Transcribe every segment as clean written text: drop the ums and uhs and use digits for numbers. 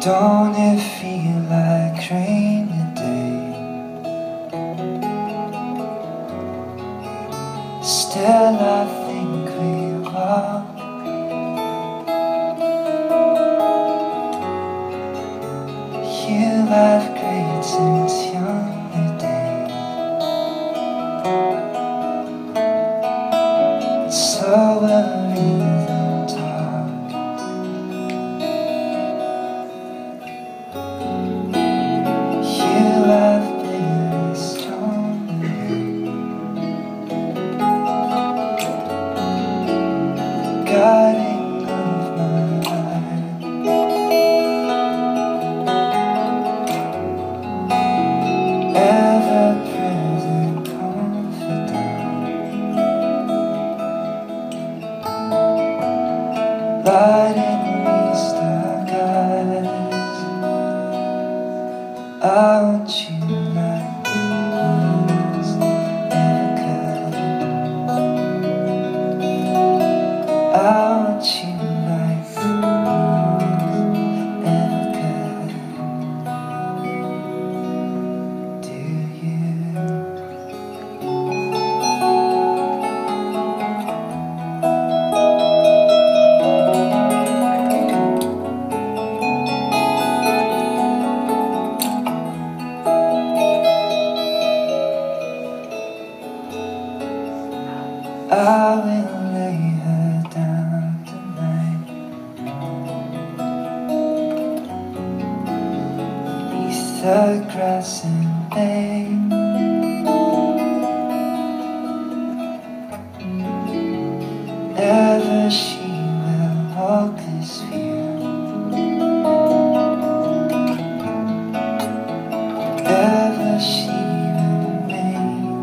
Don't it feel like rainy day? Still I think we walk. You have great since younger days. So we'll leave them talk. You have been stronger, guiding of my life. Ever-present confidant, lighting these dark eyes. I want you like no one else ever could. I want you like no one else ever could. Do you? I will lay her down tonight beneath the grass and bay. Never she will walk this field. Never she will remain.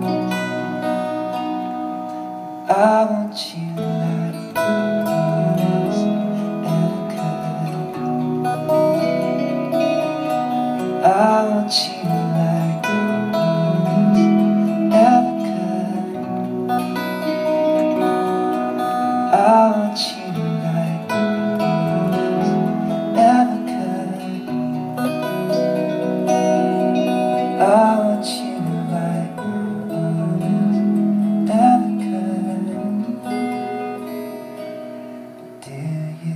I want you like no one else ever could. I want you like no one else ever could. I want you like no one else ever could. I want you like no one else ever could. Do you?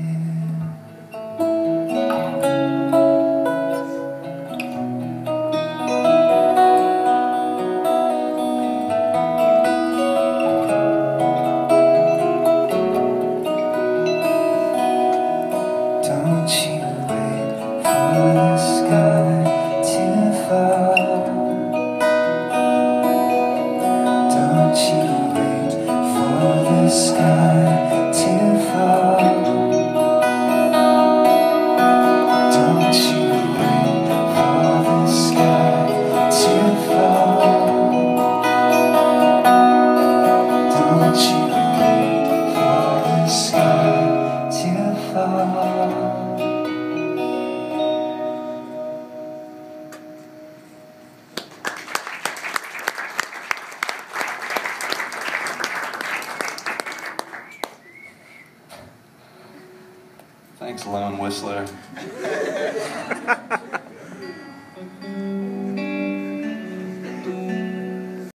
Don't you wait for the sky to fall. Don't you wait for the sky to fall. Don't you wait for the sky to fall. Don't you wait for the sky to fall. Thanks, Lone Whistler.